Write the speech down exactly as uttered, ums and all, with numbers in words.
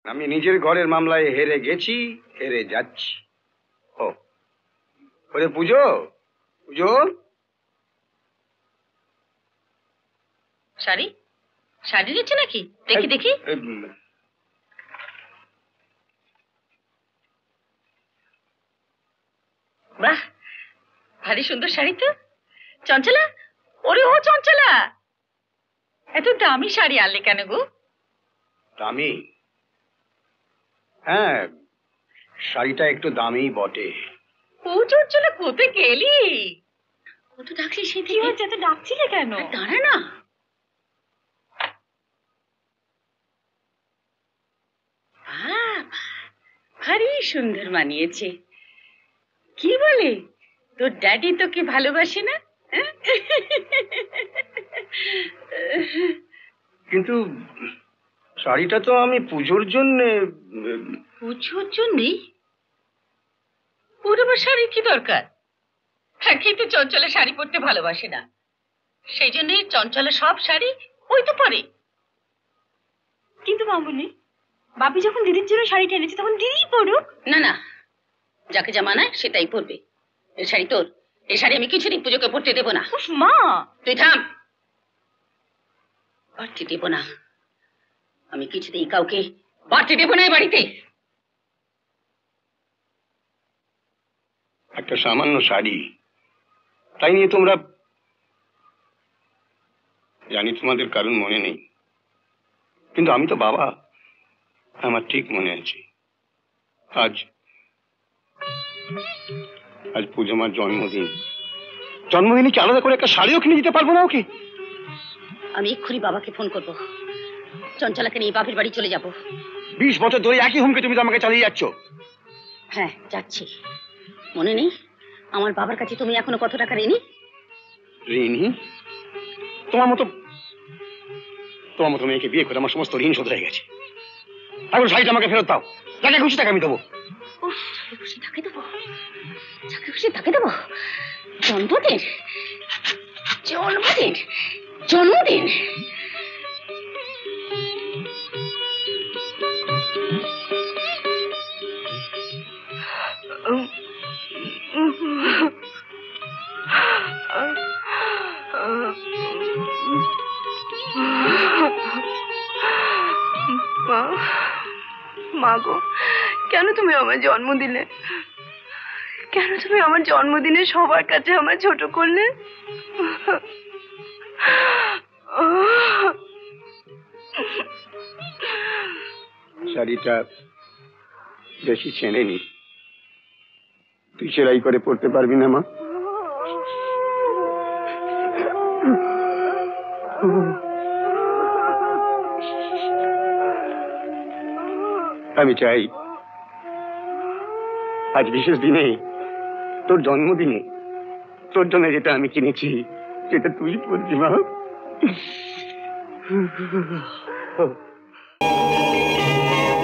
আমি নিজের ঘরের মামলায় হেরে গেছি, হেরে যাচ্ছি। ও ওরে পুজো, পুজো, শাড়ি শাড়ি নিচ্ছে নাকি? দেখি দেখি। বাহ, ভারী সুন্দর শাড়ি তো। চঞ্চলা, ওরে ও চঞ্চলা, এত দামি শাড়ি আনলে কেন গো? দামি? হ্যাঁ, শাড়িটা একটু দামি বটে। ও চঞ্চলা, কোথায় গেলি? কত ডাকলি সেই থেকে? এত ডাকছিলে কেন? দাঁড়া না। ভারী সুন্দর মানিয়েছে। কি বলে, তোর ড্যাডি তোকে ভালোবাসে না? কিন্তু শাড়িটা তো আমি পুজোর জন্য। পুজোর জন্যই? ওর আবার শাড়ি কি দরকার? হ্যাঁ, কিন্তু চঞ্চলা শাড়ি পরতে ভালোবাসে না, সেই জন্যই চঞ্চলা সব শাড়ি ওই তো পরে। কিন্তু মামুনি, বাপি যখন দিদির জন্য শাড়িটা এনেছে তখন দিদিই পরুক। না না, যাকে যা মানায় সেটাই পরবে। এই শাড়ি তোর, এই শাড়ি আমি কিছুদিন পুজোকে পরতে দেবো না। মা তুই থাম, বাড়তে দেবো না আমি কিছুতেই, কাউকে বাড়তে দেবো না এই বাড়িতে। একটা সামান্য শাড়ি, তাই নিয়ে তোমরা। জানি তোমাদের কারণ মনে নেই, কিন্তু আমি তো বাবা, আমার ঠিক মনে আছে। আজ আজ পুজো মার জন্মদিন। জন্মদিনে কি আলাদা করে একটা শাড়িও কিনে দিতে পারবো না ওকে? আমি এক্ষুনি বাবাকে ফোন করবো, চঞ্চলাকে নিয়ে বাপের বাড়ি চলে যাবো। বিশ বছর ধরে একই হুমকি তুমি তো আমাকে চালিয়ে যাচ্ছ। হ্যাঁ যাচ্ছি, মনে নেই আমার বাবার কাছে তুমি এখনো কত টাকা ঋণী? ঋণী? তোমার মতো তোমার মতো মেয়েকে বিয়ে করে আমার সমস্ত ঋণ শোধ হয়ে গেছে। এখন শাড়িটা আমাকে ফেরত দাও, যাকে খুশি তাকে আমি দেবো। খুশি তাকে দেবো, যাকে খুশি তাকে দেবো? জন্মদিন জন্মদিন জন্মদিন মা গো, কেন তুমি আমার জন্ম দিলে? কেন তুমি আমার জন্মদিনে সবার কাছে আমার ছোট করলে? শাড়িটা বেশি ছেঁড়েনি, তুই সেলাই করে পড়তে পারবি না মা? আমি চাই আজ বিশেষ দিনে, তোর জন্মদিনে, তোর জন্য যেটা আমি কিনেছি সেটা তুই পড়বি মা।